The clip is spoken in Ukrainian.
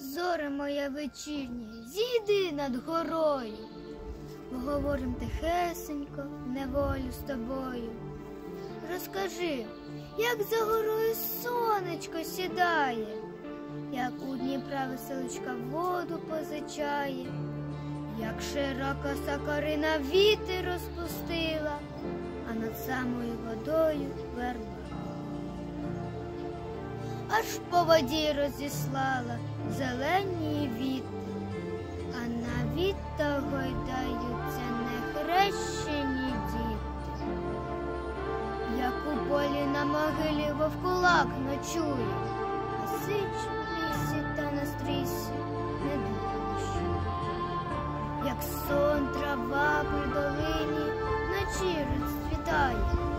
Зоре моя вечірня, зійди над горою, поговорим тихесенько, в неволю з тобою. Розкажи, як за горою сонечко сідає, як у Дніпра веселочка воду позичає, як широка сокорина вітер розпустила, а над самою водою верба аж по воді розіслала зелені віти, а на вітах гойдаються нехрещені діти. Як у полі на могилі вовкулак ночує, а сич в лісі та на стрісі не дощі. Як сон трава при долині вночі розцвітає,